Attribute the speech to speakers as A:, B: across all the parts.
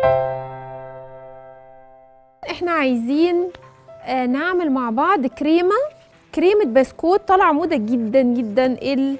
A: احنا عايزين نعمل مع بعض كريمة بسكوت طالعة موضة جدا جدا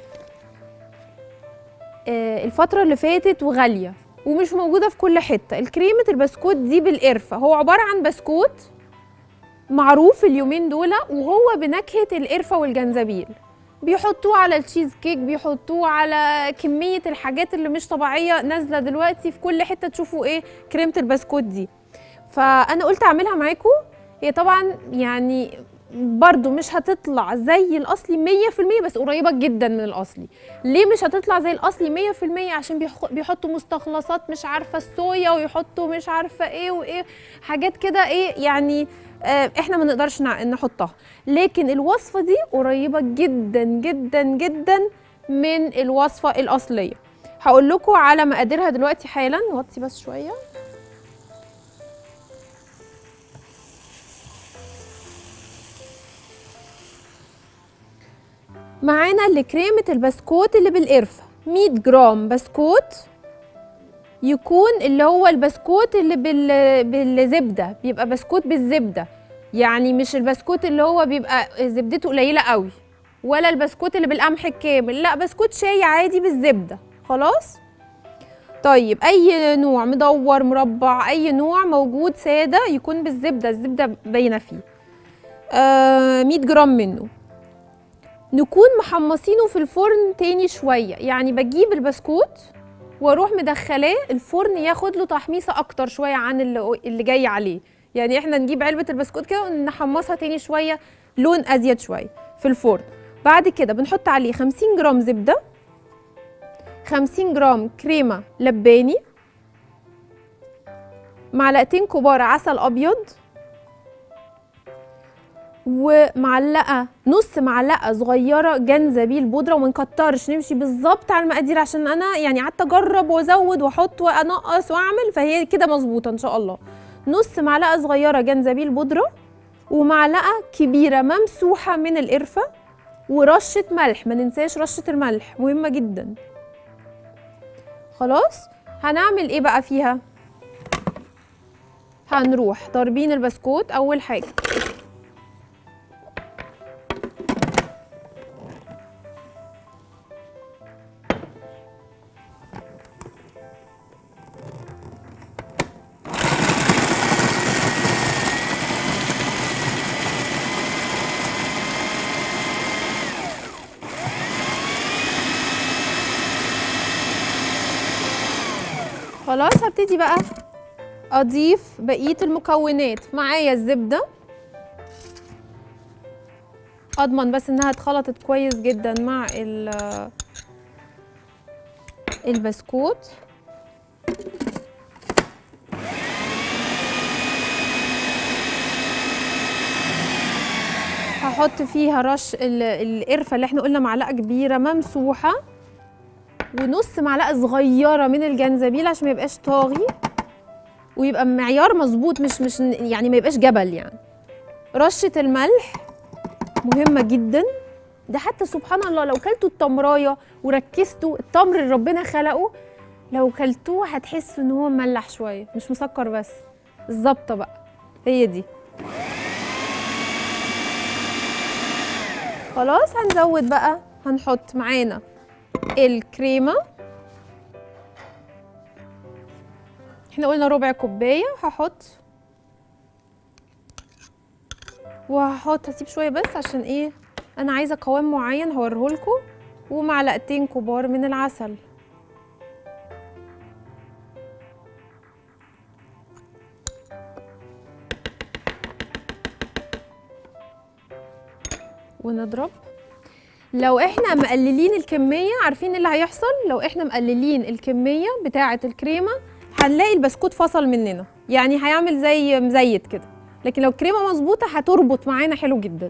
A: الفترة اللي فاتت، وغالية ومش موجودة في كل حتة. الكريمة البسكوت دي بالقرفة، هو عبارة عن بسكوت معروف اليومين دول، وهو بنكهة القرفة والجنزبيل. بيحطوه على التشيز كيك، بيحطوه على كمية الحاجات اللي مش طبيعية نازلة دلوقتي في كل حتة. تشوفوا ايه كريمة البسكوت دي؟ فأنا قلت أعملها معاكم. هي طبعا يعني برضو مش هتطلع زي الأصلي 100%، بس قريبة جدا من الأصلي. ليه مش هتطلع زي الأصلي 100%؟ عشان بيحطوا مستخلصات مش عارفة الصويا، ويحطوا مش عارفة ايه وايه حاجات كده، ايه يعني احنا ما نقدرش نحطها. لكن الوصفة دي قريبة جدا جدا جدا من الوصفة الأصلية. هقول لكم على مقاديرها دلوقتي حالا. نوطي بس شوية. معانا لكريمة البسكوت اللي بالقرفة 100 جرام بسكوت، يكون اللي هو البسكوت اللي بالزبدة، بيبقى بسكوت بالزبدة، يعني مش البسكوت اللي هو بيبقى زبدته قليلة قوي، ولا البسكوت اللي بالقمح الكامل، لا بسكوت شاي عادي بالزبدة. خلاص. طيب اي نوع، مدور مربع، اي نوع موجود سادة يكون بالزبدة، الزبدة باينة فيه. 100 جرام منه. نكون محمصينه في الفرن تاني شوية، يعني بجيب البسكوت واروح مدخلاه الفرن ياخد له تحميصة اكتر شوية عن اللي جاي عليه. يعني احنا نجيب علبة البسكوت كده ونحمصها تاني شوية، لون ازيد شوية في الفرن. بعد كده بنحط عليه 50 جرام زبدة، 50 جرام كريمة لباني، معلقتين كبار عسل ابيض، ومعلقه نص معلقه صغيره جنزبيل بودره. وما نكترش، نمشي بالظبط على المقادير، عشان انا يعني قعدت اجرب وازود واحط وانقص واعمل، فهي كده مظبوطه ان شاء الله. نص معلقه صغيره جنزبيل بودره، ومعلقه كبيره ممسوحه من القرفه، ورشه ملح. ما ننساش رشه الملح، مهمه جدا. خلاص. هنعمل ايه بقى فيها؟ هنروح ضاربين البسكوت اول حاجه. خلاص. هبتدي بقى اضيف بقيه المكونات. معايا الزبده، اضمن بس انها اتخلطت كويس جدا مع البسكوت. هحط فيها رش القرفه اللي احنا قلنا معلقه كبيره ممسوحه، ونص معلقه صغيره من الجنزبيل عشان ما يبقاش طاغي، ويبقى معيار مظبوط، مش يعني ما يبقاش جبل يعني. رشه الملح مهمه جدا. ده حتى سبحان الله لو كلتوا التمرايه وركزتوا، التمر اللي ربنا خلقه لو كلتوه هتحسوا ان هو مملح شويه، مش مسكر بس. الظبطه بقى هي دي. خلاص. هنزود بقى، هنحط معانا الكريمه. احنا قلنا ربع كوبايه، هسيب شويه بس عشان ايه، انا عايزه قوام معين هوريهولكم. ومعلقتين كبار من العسل. ونضرب. لو احنا مقللين الكميه، عارفين اللي هيحصل؟ لو احنا مقللين الكميه بتاعه الكريمه هنلاقي البسكوت فصل مننا، يعني هيعمل زي مزيت كده. لكن لو الكريمه مظبوطه هتربط معانا حلو جدا.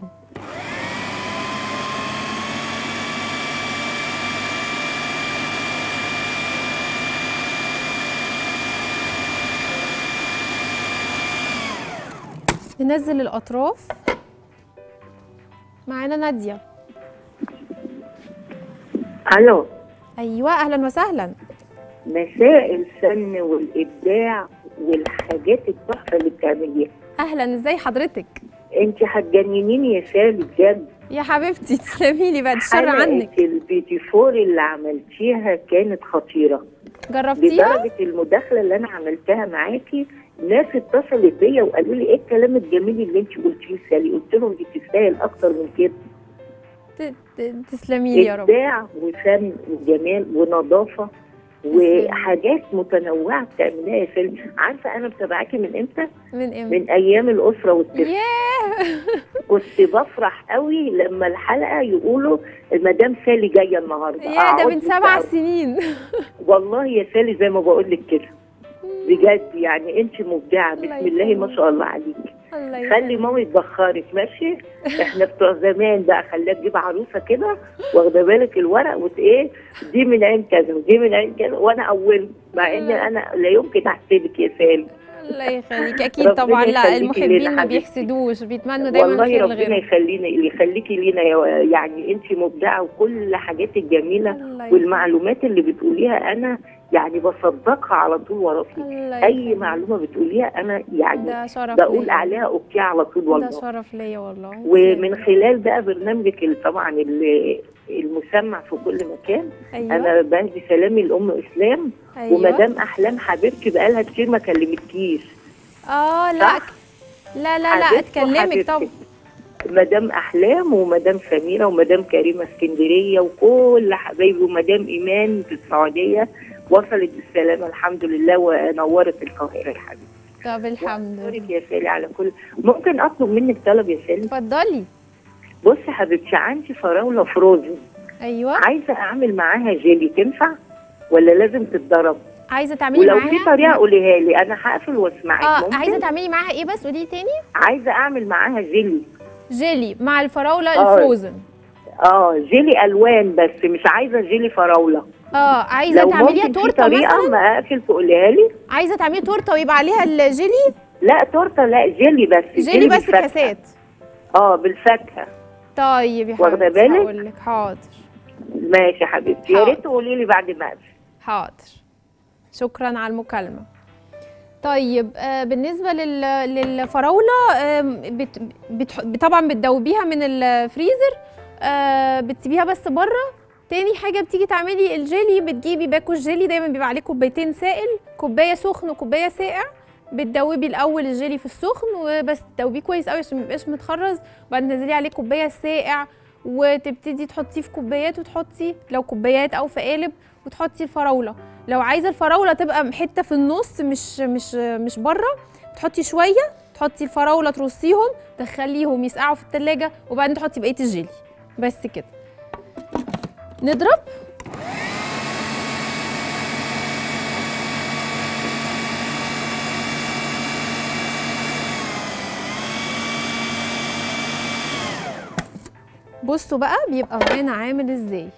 A: ننزل الاطراف. معانا ناديه.
B: الو.
A: ايوه اهلا وسهلا.
B: مساء الفن والابداع والحاجات التحفه اللي بتعمليها.
A: اهلا، ازاي حضرتك؟
B: انت هتجننيني يا سالي بجد.
A: يا حبيبتي تسلمي لي، بعد الشر عنك.
B: حلقه البيتي فور اللي عملتيها كانت خطيره.
A: جربتيها؟
B: لدرجه المداخله اللي انا عملتها معاكي ناس اتصلت بيا وقالوا لي ايه الكلام الجميل اللي انت قلتيه سالي، قلت لهم دي تستاهل اكتر من كده.
A: تسلمي لي يا رب.
B: ابداع وفن وجمال ونظافه وحاجات متنوعه بتعمليها يا سالي. عارفه انا متابعاكي من امتى؟
A: من امتى؟
B: من ايام الاسره والطفل.
A: ياه
B: كنت بفرح قوي لما الحلقه يقولوا المدام سالي جايه النهارده.
A: يا ده من 7 سنين.
B: والله يا سالي زي ما بقول لك كده بجد، يعني انت مبدعه بسم الله ما شاء الله عليكي. خلي مامي تبخرك ماشي. احنا بتوع زمان بقى خليها تجيب عروسه كده واخده بالك الورق وايه دي من عين كذا ودي من عين كذا، وانا اول مع ان انا لا يمكن احسدك يا سالي.
A: الله يخليك. اكيد طبعا. لا المحبين ما بيحسدوش، بيتمنوا دايما
B: والله
A: الخير
B: ربنا
A: لغيرهم.
B: يخليكي لينا يعني انت مبدعه وكل حاجات الجميله والمعلومات اللي بتقوليها انا يعني بصدقها على طول وراكي. اي معلومه بتقوليها انا يعني بقول عليها اوكي على طول والله.
A: ده شرف ليا والله.
B: ومن خلال بقى برنامجك طبعا المسمع في كل مكان. أيوة. انا بهدي سلامي لام اسلام. أيوة. ومدام احلام حبيبتي بقالها كتير ما كلمتكيش.
A: لا لا اتكلمك طبعا.
B: مدام احلام ومدام سميره ومدام كريمه اسكندريه وكل حبايبي ومدام ايمان في السعوديه وصلت بالسلامه الحمد لله ونورت القاهره يا حبيبتي.
A: طب الحمد لله
B: يا سالي على كل. ممكن اطلب منك طلب يا سالي؟
A: اتفضلي.
B: بصي حبيبتي عندي فراوله فروزن.
A: ايوه.
B: عايزه اعمل معاها جيلي، تنفع ولا لازم تتضرب؟
A: عايزه تعملي معاها؟
B: ولو في طريقه قوليها لي انا هقفل واسمعك. ممكن؟
A: عايزه تعملي معاها ايه بس قولي تاني؟
B: عايزه اعمل معاها جيلي
A: مع الفراوله الفروزن.
B: جيلي الوان بس مش عايزه جيلي فراوله.
A: عايزه تعمليها تورته مثلا؟
B: ما اقفل تقوليها لي.
A: عايزه تعملي تورته ويبقى عليها الجيلي؟
B: لا تورته لا، جيلي بس.
A: جيلي بس كاسات.
B: بالفاكهه.
A: طيب يا حبيبتي هقول لك. حاضر
B: ماشي يا حبيبتي. يا ريت تقولي لي بعد ما اقفل.
A: حاضر. شكرا على المكالمه. طيب بالنسبه للفراوله طبعا بتدوبيها من الفريزر، بتسيبيها بس بره. تاني حاجه بتيجي تعملي الجيلي، بتجيبي باكو الجيلي دايما بيبقى عليه كوبايتين سائل، كوبايه سخن وكوبايه ساقع. بتدوبي الاول الجيلي في السخن وبس تدوبيه كويس قوي عشان ما يبقاش متخرز، وبعدين تنزلي عليه كوبايه ساقع وتبتدي تحطيه في كوبايات، وتحطي لو كوبايات او في قالب وتحطي الفراوله. لو عايزه الفراوله تبقى حته في النص مش بره، تحطي شويه، تحطي الفراوله ترصيهم تخليهم يسقعوا في التلاجة وبعدين تحطي بقيه الجيلي. بس كده نضرب. بصوا بقى بيبقى معانا عامل ازاي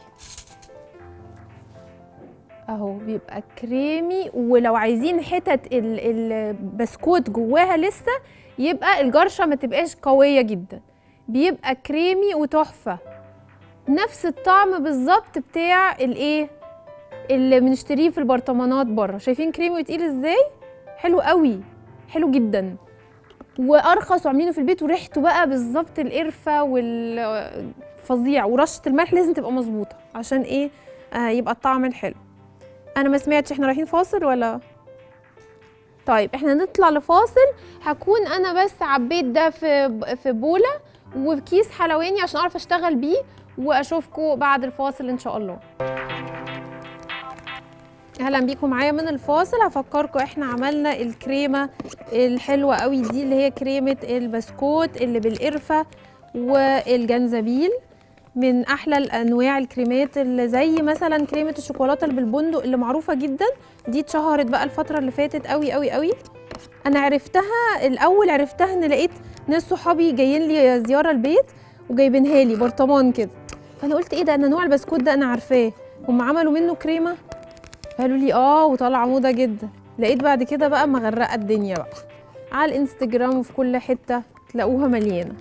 A: اهو، بيبقى كريمي. ولو عايزين حتت البسكوت جواها لسه يبقى الجرشه ما تبقاش قويه جدا، بيبقى كريمي وتحفه، نفس الطعم بالظبط بتاع الايه اللي بنشتريه في البرطمانات بره. شايفين كريمي وتقيل ازاي؟ حلو قوي، حلو جدا وارخص وعاملينه في البيت، وريحته بقى بالظبط القرفه والفظيع، ورشه الملح لازم تبقى مظبوطه عشان ايه يبقى الطعم الحلو. انا ما سمعتش احنا رايحين فاصل ولا؟ طيب احنا نطلع لفاصل. هكون انا بس عبيت ده في بوله وفي كيس حلواني عشان اعرف اشتغل بيه، واشوفكم بعد الفاصل ان شاء الله. اهلا بيكم معايا من الفاصل. هفكركم احنا عملنا الكريمه الحلوه قوي دي اللي هي كريمه البسكوت اللي بالقرفه والجنزبيل، من احلى الانواع الكريمات اللي زي مثلا كريمه الشوكولاته اللي بالبندق اللي معروفه جدا. دي اتشهرت بقى الفتره اللي فاتت قوي قوي قوي. انا عرفتها الاول، عرفتها ان لقيت ناس صحابي جايين لي زياره البيت وجايبينها لي برطمان كده، فانا قلت ايه ده، انا نوع البسكوت ده انا عارفاه، هم عملوا منه كريمه؟ قالوا لي وطلع موضه جدا. لقيت بعد كده بقى مغرقه الدنيا بقى على الانستجرام وفي كل حته تلاقوها مليانه.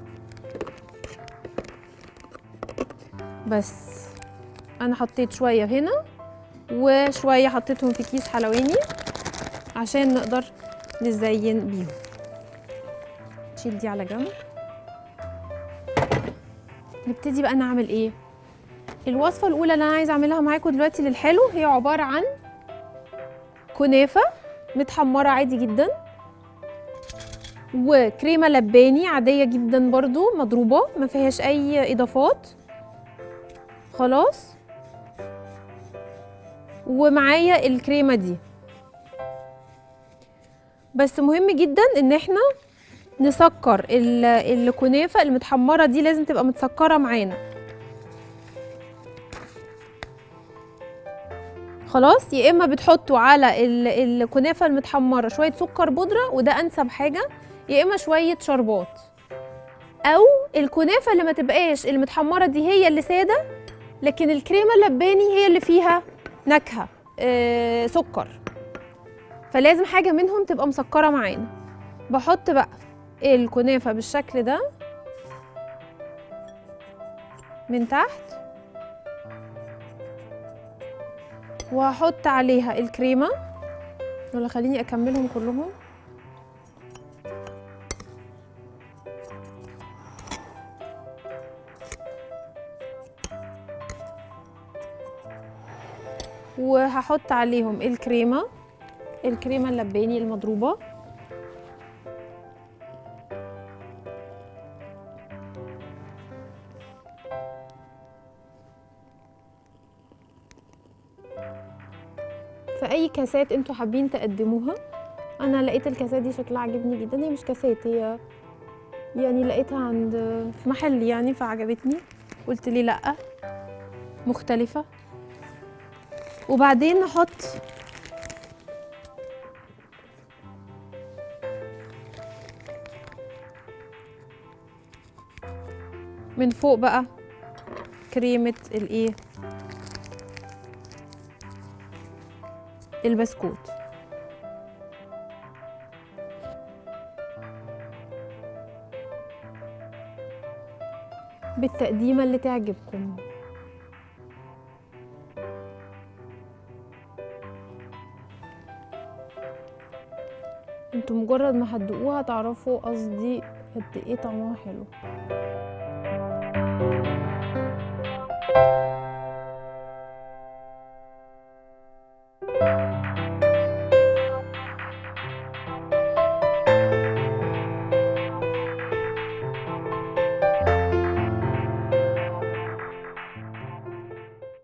A: بس انا حطيت شويه هنا وشويه حطيتهم في كيس حلواني عشان نقدر نزين بيهم. نشيل دي على جنب. نبتدي بقى نعمل ايه؟ الوصفة الأولى اللي أنا عايزة أعملها معاكم دلوقتي للحلو هي عبارة عن كنافة متحمرة عادي جدا، وكريمة لباني عادية جدا برضو مضروبة ما فيهاش أي إضافات خلاص، ومعايا الكريمة دي. بس مهم جدا إن احنا نسكر الكنافة المتحمرة دي، لازم تبقى متسكرة معانا خلاص. يا اما بتحطوا على الكنافه المتحمره شويه سكر بودره وده انسب حاجه، يا اما شويه شربات، او الكنافه اللي ما تبقاش المتحمره دي هي اللي ساده لكن الكريمه اللباني هي اللي فيها نكهه سكر، فلازم حاجه منهم تبقى مسكره معانا. بحط بقى الكنافه بالشكل ده من تحت، وهحط عليها الكريمه. ولا خليني اكملهم كلهم. وهحط عليهم الكريمه اللباني المضروبه، في اي كاسات انتوا حابين تقدموها. انا لقيت الكاسات دي شكلها عجبني جدا، هي مش كاسات، هي يعني لقيتها عند في محل يعني فعجبتني، قلت لي لا مختلفه. وبعدين نحط من فوق بقى كريمه الايه البسكوت. بالتقديمه اللي تعجبكم. انتوا مجرد ما هتدوقوها تعرفوا قصدي قد ايه طعمها حلو.